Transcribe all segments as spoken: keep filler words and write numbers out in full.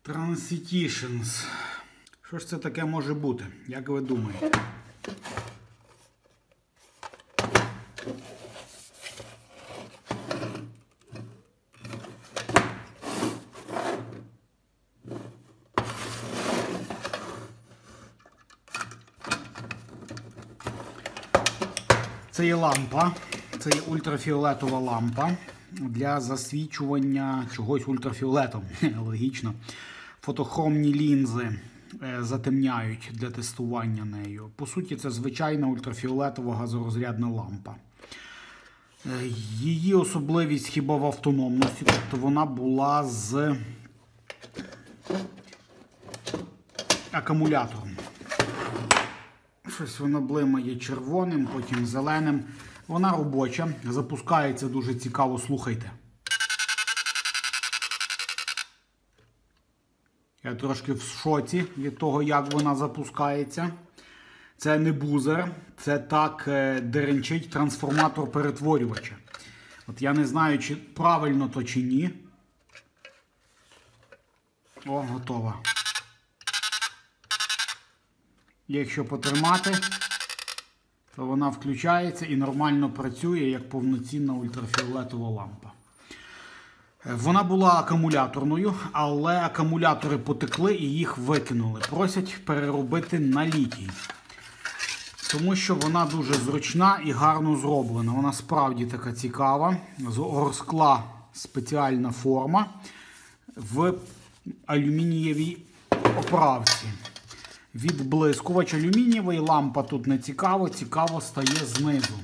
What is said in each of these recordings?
Transitations. Що ж це таке може бути? Як ви думаєте? Це є лампа, це є ультрафіолетова лампа для засвічування чогось ультрафіолетом. Логічно. Фотохромні лінзи затемняють для тестування нею. По суті, це звичайна ультрафіолетова газорозрядна лампа. Її особливість хіба в автономності, тобто вона була з акумулятором. Щось вона блимає червоним, потім зеленим. Вона робоча, запускається дуже цікаво, слухайте. Я трошки в шоці від того, як вона запускається. Це не бузер, це так деренчить трансформатор перетворювача. От я не знаю, чи правильно то чи ні. О, готова. Якщо потримати, то вона включається і нормально працює, як повноцінна ультрафіолетова лампа. Вона була акумуляторною, але акумулятори потекли і їх викинули. Просять переробити на літій. Тому що вона дуже зручна і гарно зроблена. Вона справді така цікава. З оргскла спеціальна форма в алюмінієвій оправці. Відблискувач алюмінієвий, лампа тут не цікаво, цікаво стає знизу.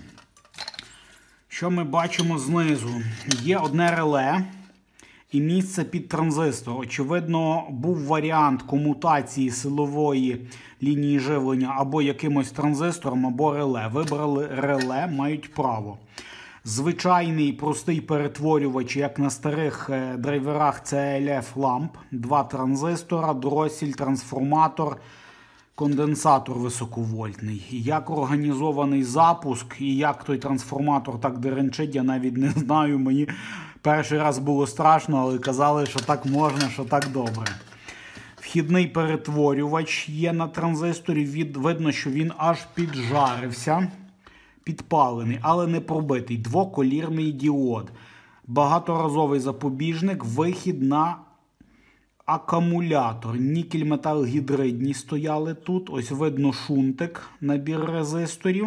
Що ми бачимо знизу? Є одне реле і місце під транзистор. Очевидно, був варіант комутації силової лінії живлення або якимось транзистором, або реле. Вибрали реле, мають право. Звичайний простий перетворювач, як на старих драйверах сі ел еф ламп. Два транзистора, дросіль, трансформатор, конденсатор високовольтний. Як організований запуск і як той трансформатор так деренчить, я навіть не знаю. Мені перший раз було страшно, але казали, що так можна, що так добре. Вхідний перетворювач є на транзисторі. Від... Видно, що він аж піджарився, підпалений, але не пробитий. Двоколірний діод. Багаторазовий запобіжник, вихід на акумулятор. Нікель-метал-гідридні стояли тут. Ось видно шунтик, набір резисторів.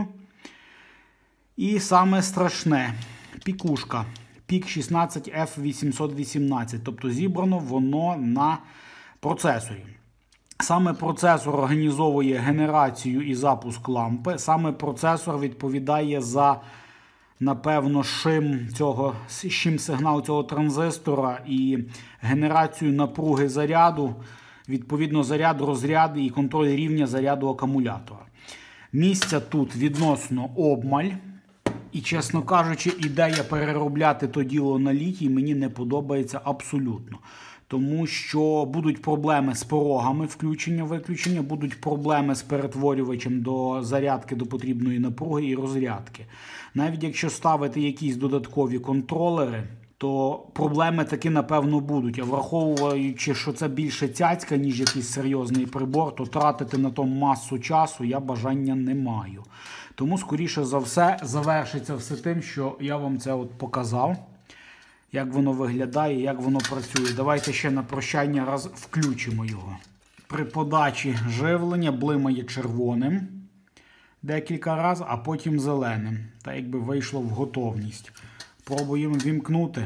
І саме страшне – пікушка. пік шістнадцять еф вісімсот вісімнадцять. Тобто зібрано воно на процесорі. Саме процесор організовує генерацію і запуск лампи. Саме процесор відповідає за, напевно, шим цього, шим сигнал цього транзистора і генерацію напруги заряду, відповідно заряд, розряд і контроль рівня заряду акумулятора. Місця тут відносно обмаль. І, чесно кажучи, ідея переробляти то діло на літій мені не подобається абсолютно. Тому що будуть проблеми з порогами включення-виключення, будуть проблеми з перетворювачем до зарядки до потрібної напруги і розрядки. Навіть якщо ставити якісь додаткові контролери, то проблеми таки, напевно, будуть. А враховуючи, що це більше цяцька, ніж якийсь серйозний прибор, то тратити на то масу часу я бажання не маю. Тому, скоріше за все, завершиться все тим, що я вам це от показав. Як воно виглядає, як воно працює. Давайте ще на прощання раз включимо його. При подачі живлення блимає червоним декілька разів, а потім зеленим. Так якби вийшло в готовність. Пробуємо вімкнути.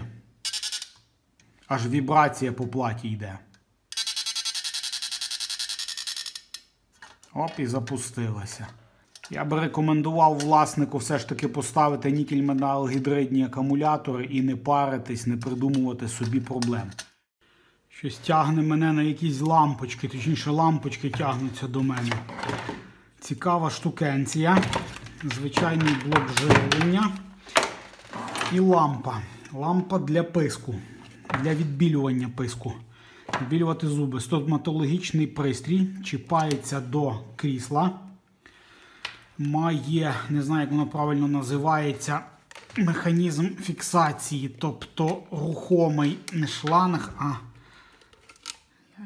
Аж вібрація по платі йде. Оп, і запустилася. Я би рекомендував власнику все ж таки поставити нікель-метал-гідридні акумулятори і не паритись, не придумувати собі проблем. Щось тягне мене на якісь лампочки, точніше лампочки тягнуться до мене. Цікава штукенція. Звичайний блок живлення і лампа. Лампа для писку, для відбілювання писку. Відбілювати зуби. Стоматологічний пристрій чіпається до крісла. Має, не знаю, як воно правильно називається, механізм фіксації, тобто рухомий не шланг, а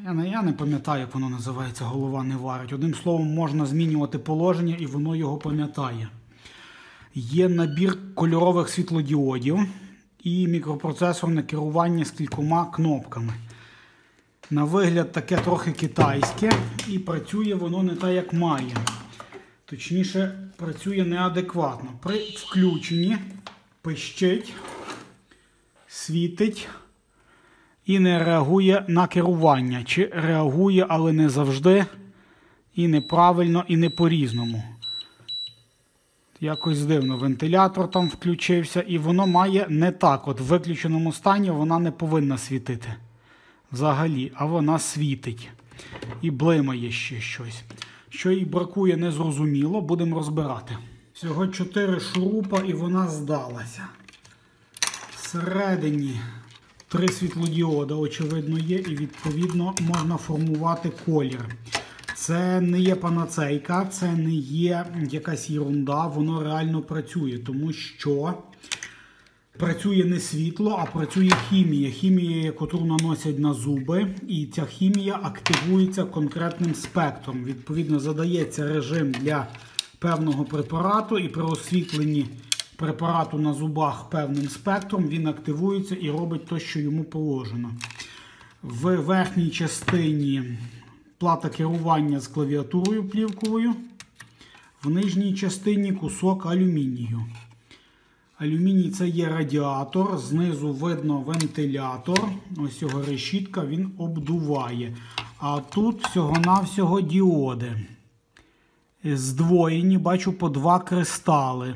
Я не, я не пам'ятаю, як воно називається, голова не варить. Одним словом, можна змінювати положення і воно його пам'ятає. Є набір кольорових світлодіодів і мікропроцесорне керування з кількома кнопками. На вигляд таке трохи китайське і працює воно не так, як має. Точніше, працює неадекватно. При включенні пищить, світить і не реагує на керування. Чи реагує, але не завжди, і неправильно, і не по-різному. Якось дивно. Вентилятор там включився, і воно має не так. От в виключеному стані вона не повинна світити. Взагалі, а вона світить. І блимає ще щось. Що їй бракує, незрозуміло. Будемо розбирати. Всього чотири шурупа і вона здалася. Всередині три світлодіода, очевидно, є. І відповідно можна формувати колір. Це не є панацейка, це не є якась єрунда. Воно реально працює. Тому що працює не світло, а працює хімія. Хімія, яку наносять на зуби. І ця хімія активується конкретним спектром. Відповідно, задається режим для певного препарату. І при освітленні препарату на зубах певним спектром він активується і робить те, що йому положено. В верхній частині плата керування з клавіатурою плівковою. В нижній частині кусок алюмінію. Алюміній – це є радіатор, знизу видно вентилятор, ось його решітка, він обдуває. А тут всього-навсього діоди. Здвоєні, бачу по два кристали.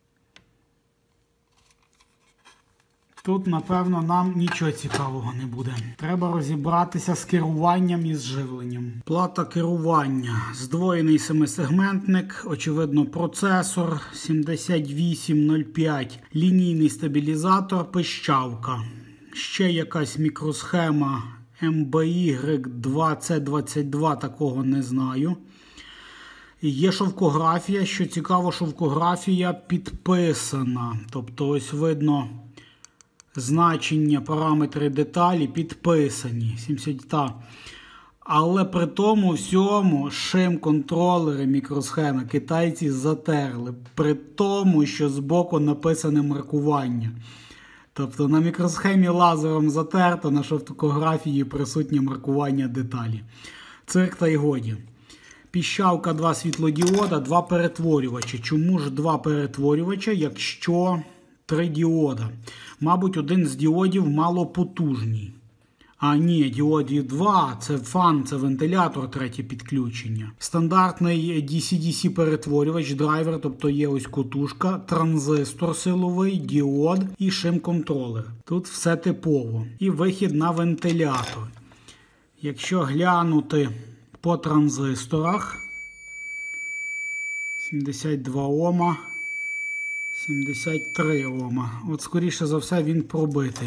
Тут, напевно, нам нічого цікавого не буде. Треба розібратися з керуванням і з живленням. Плата керування. Здвоєний семисегментник, очевидно, процесор сімдесят вісім нуль п'ять, лінійний стабілізатор, пищавка. Ще якась мікросхема ем бі ігрек два це двадцять два, такого не знаю. Є шовкографія, що цікаво, шовкографія підписана. Тобто ось видно значення, параметри деталі підписані. сімдесят. Але при тому всьому шим-контролери, мікросхеми китайці затерли. При тому, що збоку написане маркування. Тобто на мікросхемі лазером затерто, на шовкографії присутнє маркування деталі. Цирк та й годі. Піщавка, два світлодіода, два перетворювачі. Чому ж два перетворювача, якщо три діода? Мабуть, один з діодів малопотужний. А ні, діодів два, це фан, це вентилятор, третє підключення. Стандартний ді сі ді сі перетворювач, драйвер, тобто є ось котушка, транзистор силовий, діод і шим-контролер. Тут все типово. І вихід на вентилятор. Якщо глянути по транзисторах, сімдесят два ома, сімдесят три ома. От, скоріше за все, він пробитий.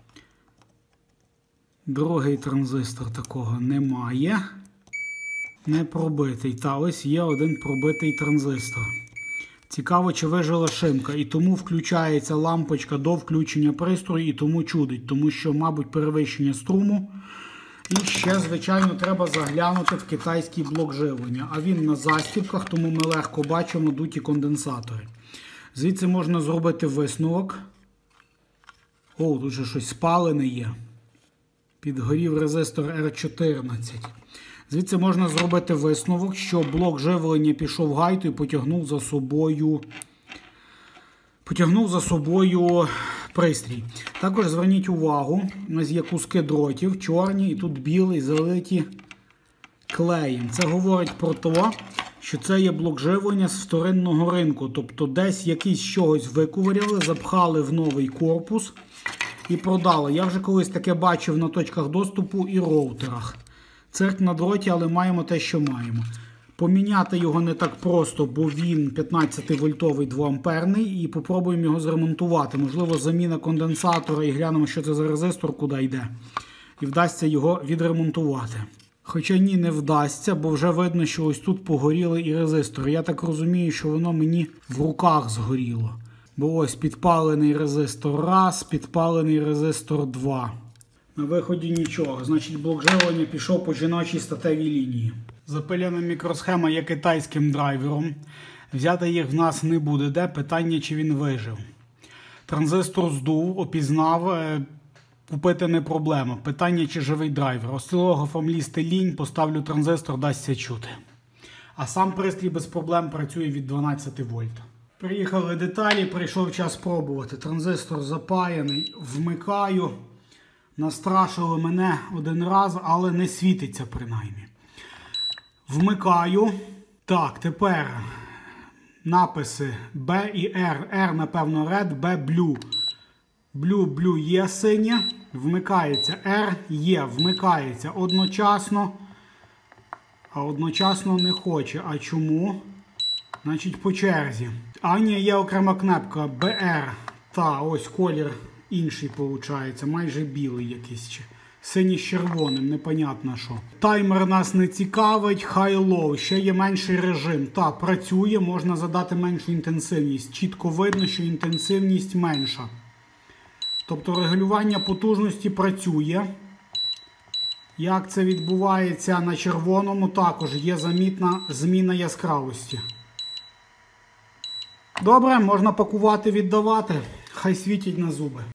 Другий транзистор такого немає. Не пробитий. Та ось є один пробитий транзистор. Цікаво, чи вижила шимка. І тому включається лампочка до включення пристрою, і тому чудить. Тому що, мабуть, перевищення струму. І ще, звичайно, треба заглянути в китайський блок живлення. А він на застібках, тому ми легко бачимо дуті конденсатори. Звідси можна зробити висновок. О, тут же щось спалене є. Підгорів резистор ер чотирнадцять. Звідси можна зробити висновок, що блок живлення пішов гайту і потягнув за собою, потягнув за собою пристрій. Також зверніть увагу, у нас є куски дротів, чорні, і тут білий, залиті клеєм. Це говорить про те, що це є блок живлення з вторинного ринку. Тобто десь якийсь чогось викуваряли, запхали в новий корпус і продали. Я вже колись таке бачив на точках доступу і роутерах. Цирк на дроті, але маємо те, що маємо. Поміняти його не так просто, бо він п'ятнадцятивольтовий двоамперний, і попробуємо його зремонтувати. Можливо, заміна конденсатора і глянемо, що це за резистор, куди йде. І вдасться його відремонтувати. Хоча ні, не вдасться, бо вже видно, що ось тут погоріли і резистори. Я так розумію, що воно мені в руках згоріло. Бо ось підпалений резистор раз, підпалений резистор два. На виході нічого. Значить, блок живлення пішов по жіночій статевій лінії. Запилена мікросхема є китайським драйвером. Взяти їх в нас не буде. Де питання, чи він вижив. Транзистор здув, опізнав. Купити не проблема. Питання, чи живий драйвер. Осцилографом лізти лінь, поставлю транзистор, дасться чути. А сам пристрій без проблем працює від дванадцяти вольт. Приїхали деталі, прийшов час пробувати. Транзистор запаяний, вмикаю. Настрашили мене один раз, але не світиться принаймні. Вмикаю. Так, тепер написи B і R. R, напевно, Red, B, Blue. Blue, Blue є синє. Вмикається R, є, вмикається одночасно. А одночасно не хоче. А чому? Значить, по черзі. А ні, є окрема кнопка бі ар. Та, ось колір інший виходить. Майже білий якийсь. Синій з червоним, непонятно що. Таймер нас не цікавить. High-low. Ще є менший режим. Та, працює, можна задати меншу інтенсивність. Чітко видно, що інтенсивність менша. Тобто регулювання потужності працює. Як це відбувається на червоному, також є замітна зміна яскравості. Добре, можна пакувати, віддавати. Хай світять на зуби.